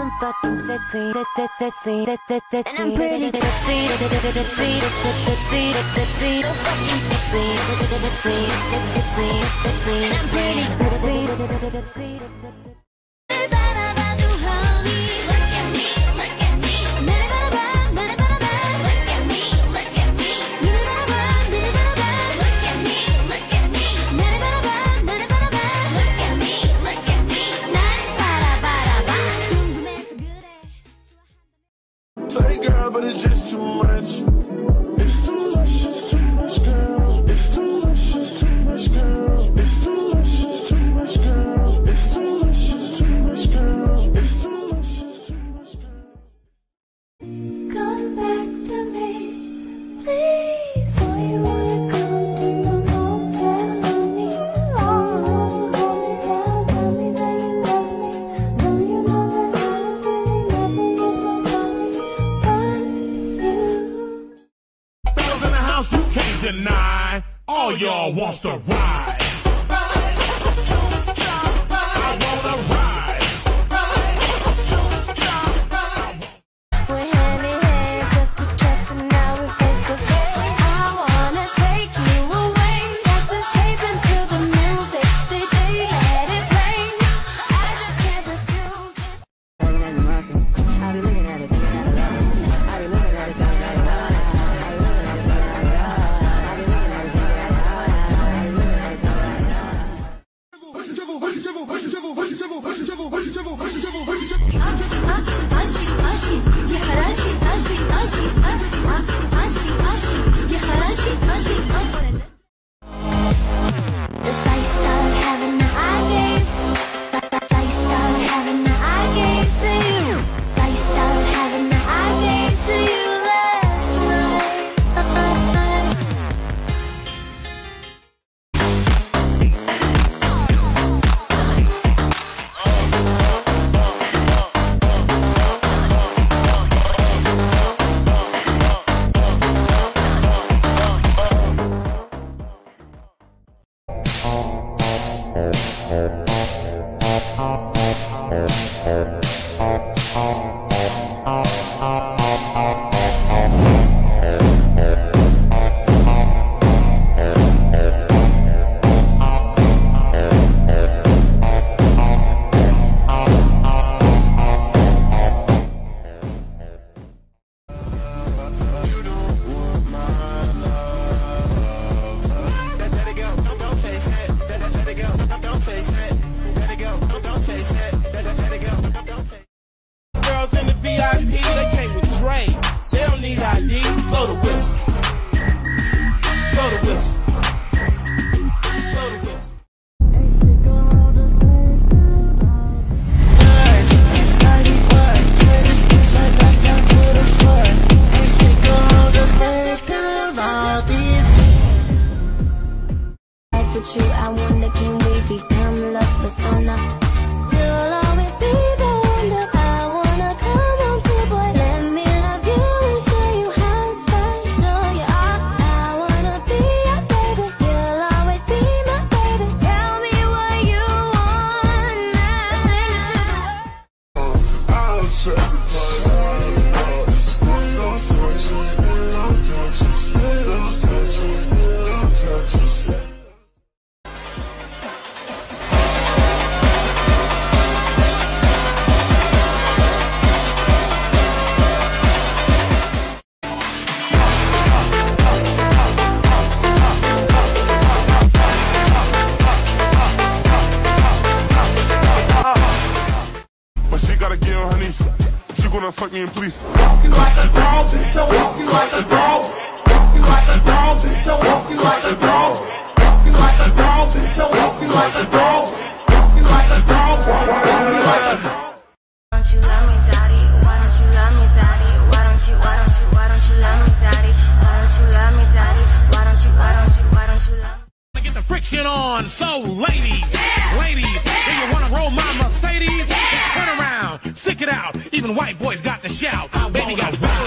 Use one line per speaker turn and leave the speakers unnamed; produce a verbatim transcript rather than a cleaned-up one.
I'm fucking sexy, sexy, sexy, and I'm pretty sexy, sexy, sexy, sexy, so fucking sexy, sexy, sexy, sexy, and I'm pretty sexy, sexy, sexy.
Sorry girl, but it's just too much. It's too much, it's too much, girl. It's too much, it's too much, girl. It's too much, it's too much, girl. It's too much, it's too much, girl. It's too much, it's too much, girl.
Come back to me, please. So you wanna come to my hometown, honey? Oh, hold me down, tell me that you love me. Don't you know that I don't really
Fellas in the house, you can't deny. All y'all wants to ride. I wanna ride.
we're hand in hand, just to trust, and now we're face to face. I wanna take you away, let's escape into the music. D J, let it play. I just can't refuse it.
Looking at the muscle, I be looking at it, thinking that I love it. I be looking at it, thinking that I love it. I be looking at it, thinking that I love it. I be looking at it, thinking that I love it. I be looking at it, thinking that I love
The slice of heaven that I gave, the slice of heaven that I gave to you, slice of heaven that I gave to you last night.
Girls in the V I P, they came with Dre. They don't need I D. Blow the whistle. Blow the whistle. Blow the whistle.
With you, I wonder, can we become love persona? You'll always be the one that I wanna come home to, boy. Let me love you and show you how special you are. I wanna be your baby. You'll always be my baby. Tell me what you want now.
But she gotta get on her knees. She gonna fuck me in police.
Walk you like a dog, bitch, I walk you like a dog. Walk you like a dog, bitch, I walk you like a dog. Walk you like a dog, bitch, I walk you like a dog. Walk you like a dog, walk you like a dog.
Why don't you love me, daddy? Why don't you love me, daddy? Why don't you, why don't you, why don't you love me, daddy? Why don't you love me, daddy? Why don't you, why don't you, why don't you love me?
Get the friction on. So, ladies, yeah. ladies, yeah. do you wanna roll my Mercedes? Yeah. Turn around, stick it out. Even white boys got to shout. I baby got ride.